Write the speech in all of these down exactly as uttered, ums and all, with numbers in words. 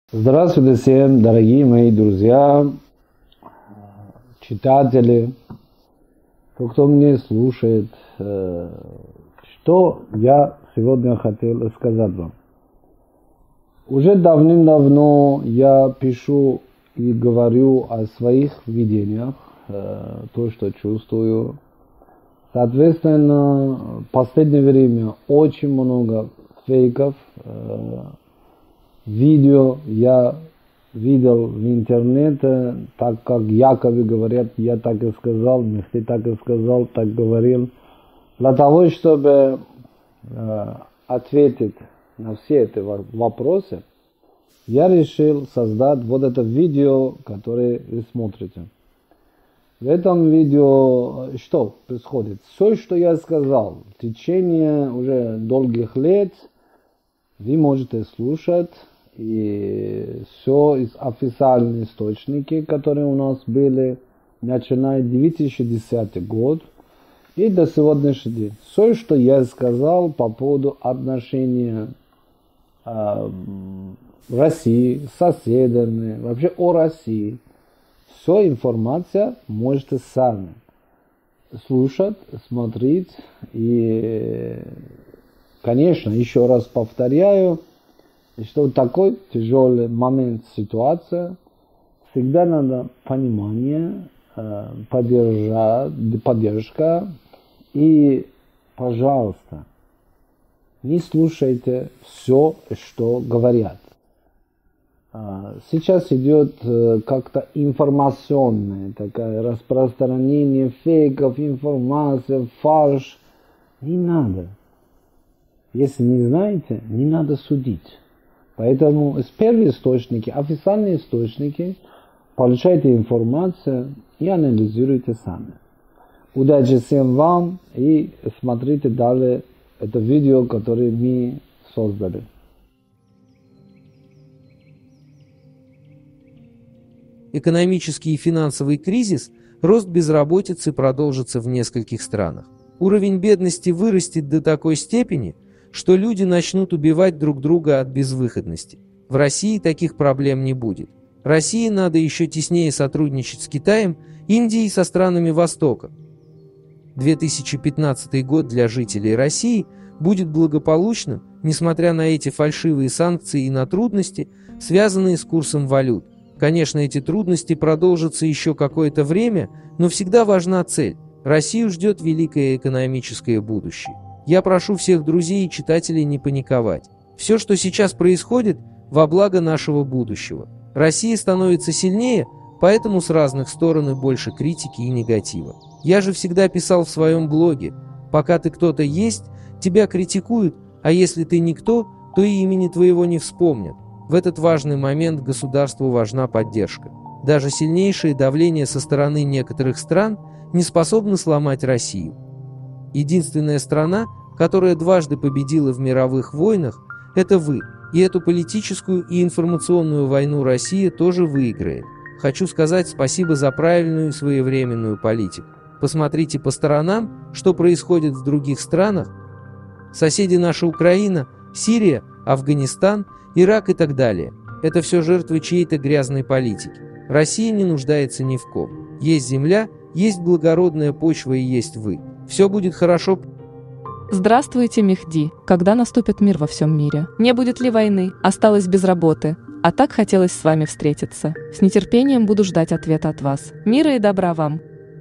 Здравствуйте всем, дорогие мои друзья, читатели, кто, кто меня слушает. Что я сегодня хотел сказать вам. Уже давным-давно я пишу и говорю о своих видениях, то, что чувствую. Соответственно, в последнее время очень много фейков, видео я видел в интернете, так как якобы говорят, я так и сказал, если так и сказал, так говорил. Для того, чтобы э, ответить на все эти вопросы, я решил создать вот это видео, которое вы смотрите. В этом видео что происходит? Все, что я сказал в течение уже долгих лет, вы можете слушать. И все из официальных источников, которые у нас были, начиная с две тысячи десятого года и до сегодняшнего дня. Все, что я сказал по поводу отношения э, России с соседями, вообще о России, все информация можете сами слушать, смотреть. И, конечно, еще раз повторяю, что в такой тяжелый момент ситуации всегда надо понимание, поддержка, поддержка и, пожалуйста, не слушайте все, что говорят. Сейчас идет как-то информационное такое распространение фейков, информации, фальшь. Не надо. Если не знаете, не надо судить. Поэтому с первых источников, официальные источники, получайте информацию и анализируйте сами. Удачи всем вам и смотрите далее это видео, которое мы создали. Экономический и финансовый кризис, рост безработицы продолжится в нескольких странах. Уровень бедности вырастет до такой степени, что люди начнут убивать друг друга от безвыходности. В России таких проблем не будет. России надо еще теснее сотрудничать с Китаем, Индией и со странами Востока. две тысячи пятнадцатый год для жителей России будет благополучным, несмотря на эти фальшивые санкции и на трудности, связанные с курсом валют. Конечно, эти трудности продолжатся еще какое-то время, но всегда важна цель. Россию ждет великое экономическое будущее. Я прошу всех друзей и читателей не паниковать. Все, что сейчас происходит, во благо нашего будущего. Россия становится сильнее, поэтому с разных сторон и больше критики и негатива. Я же всегда писал в своем блоге: пока ты кто-то есть, тебя критикуют, а если ты никто, то и имени твоего не вспомнят. В этот важный момент государству важна поддержка. Даже сильнейшее давление со стороны некоторых стран не способно сломать Россию. Единственная страна, которая дважды победила в мировых войнах, это вы. И эту политическую и информационную войну Россия тоже выиграет. Хочу сказать спасибо за правильную и своевременную политику. Посмотрите по сторонам, что происходит в других странах. Соседи наша Украина, Сирия, Афганистан, Ирак и так далее. Это все жертвы чьей-то грязной политики. Россия не нуждается ни в ком. Есть земля, есть благородная почва и есть вы. Все будет хорошо. Здравствуйте, Мехди. Когда наступит мир во всем мире? Не будет ли войны? Осталось без работы. А так хотелось с вами встретиться. С нетерпением буду ждать ответа от вас. Мира и добра вам.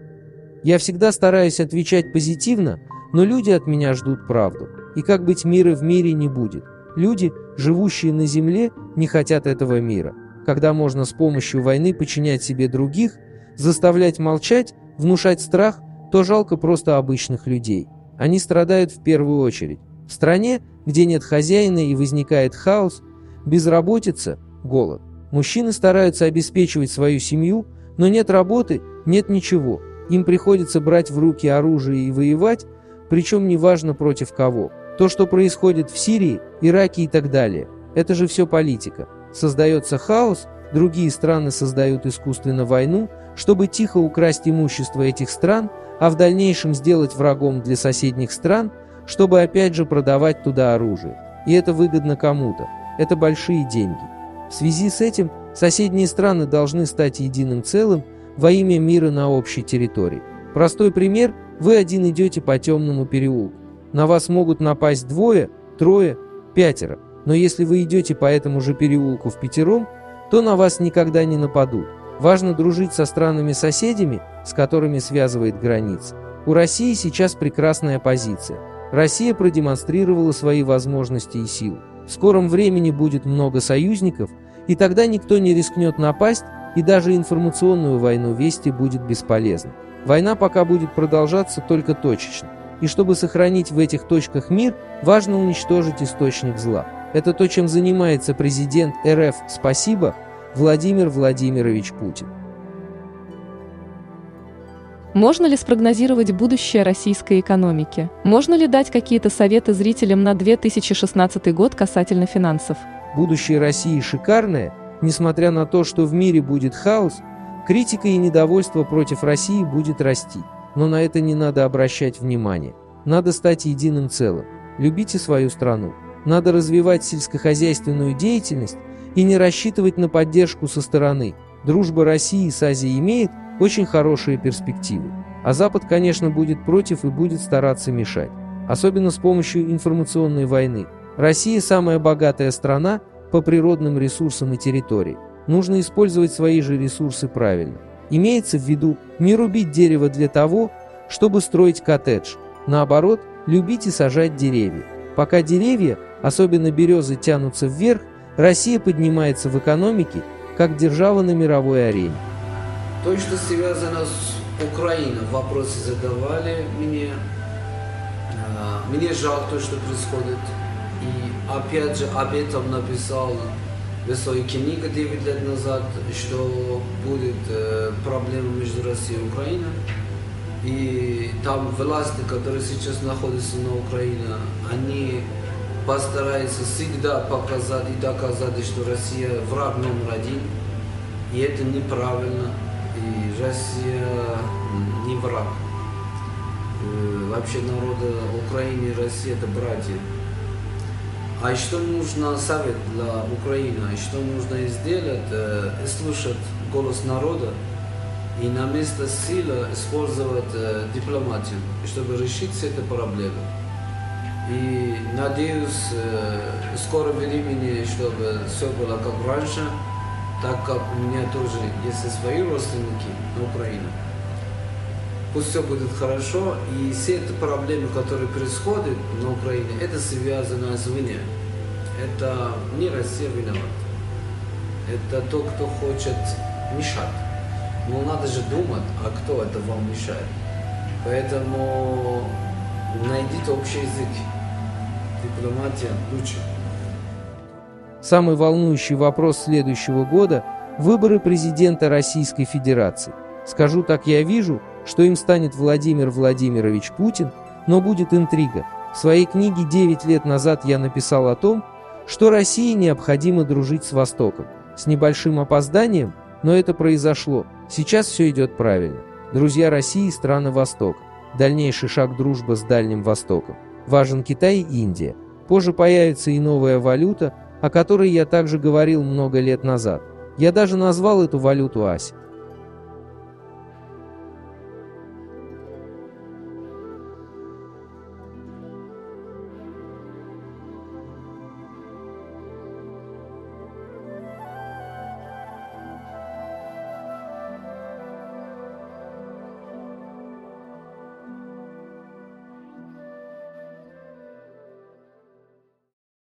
Я всегда стараюсь отвечать позитивно, но люди от меня ждут правду. И как быть, мира в мире не будет. Люди, живущие на земле, не хотят этого мира. Когда можно с помощью войны подчинять себе других, заставлять молчать, внушать страх, то жалко просто обычных людей. Они страдают в первую очередь. В стране, где нет хозяина и возникает хаос, безработица, голод. Мужчины стараются обеспечивать свою семью, но нет работы, нет ничего. Им приходится брать в руки оружие и воевать, причем неважно против кого. То, что происходит в Сирии, Ираке и так далее, это же все политика. Создается хаос, другие страны создают искусственно войну, чтобы тихо украсть имущество этих стран, а в дальнейшем сделать врагом для соседних стран, чтобы опять же продавать туда оружие. И это выгодно кому-то. Это большие деньги. В связи с этим соседние страны должны стать единым целым во имя мира на общей территории. Простой пример – вы один идете по темному переулку. На вас могут напасть двое, трое, пятеро. Но если вы идете по этому же переулку впятером, то на вас никогда не нападут. Важно дружить со странами-соседями, с которыми связывает граница. У России сейчас прекрасная позиция. Россия продемонстрировала свои возможности и силу. В скором времени будет много союзников, и тогда никто не рискнет напасть, и даже информационную войну вести будет бесполезно. Война пока будет продолжаться только точечно. И чтобы сохранить в этих точках мир, важно уничтожить источник зла. Это то, чем занимается президент эр эф. Спасибо, Владимир Владимирович Путин. Можно ли спрогнозировать будущее российской экономики? Можно ли дать какие-то советы зрителям на две тысячи шестнадцатый год касательно финансов? Будущее России шикарное, несмотря на то, что в мире будет хаос, критика и недовольство против России будет расти. Но на это не надо обращать внимание. Надо стать единым целым. Любите свою страну. Надо развивать сельскохозяйственную деятельность и не рассчитывать на поддержку со стороны. Дружба России с Азией имеет очень хорошие перспективы. А Запад, конечно, будет против и будет стараться мешать. Особенно с помощью информационной войны. Россия самая богатая страна по природным ресурсам и территории. Нужно использовать свои же ресурсы правильно. Имеется в виду не рубить дерево для того, чтобы строить коттедж. Наоборот, любить и сажать деревья. Пока деревья, особенно березы, тянутся вверх, Россия поднимается в экономике, как держава на мировой арене. То, что связано с Украиной, вопросы задавали мне. Мне жалко то, что происходит. И опять же об этом написал в своей книге девять лет назад, что будет проблема между Россией и Украиной. И там власти, которые сейчас находятся на Украине, они постараются всегда показать и доказать, что Россия враг номер один. И это неправильно. И Россия не враг. Вообще народа Украины и России это братья. А что нужно совет для Украины? Что нужно сделать? Слушать голос народа и на место силы использовать дипломатию, чтобы решить все эти проблемы. И надеюсь, в скором времени, чтобы все было как раньше, так как у меня тоже есть свои родственники на Украине. Пусть все будет хорошо, и все эти проблемы, которые происходят на Украине, это связано с виной. Это не Россия виновата. Это тот, кто хочет мешать. Но надо же думать, а кто это вам мешает. Поэтому найдите общий язык. Дипломатия лучше. Самый волнующий вопрос следующего года – выборы президента Российской Федерации. Скажу так, я вижу, что им станет Владимир Владимирович Путин, но будет интрига. В своей книге девять лет назад я написал о том, что России необходимо дружить с Востоком. С небольшим опозданием, но это произошло. Сейчас все идет правильно. Друзья России – страны Востока. Дальнейший шаг – дружба с Дальним Востоком. Важен Китай и Индия. Позже появится и новая валюта, о которой я также говорил много лет назад. Я даже назвал эту валюту Ась.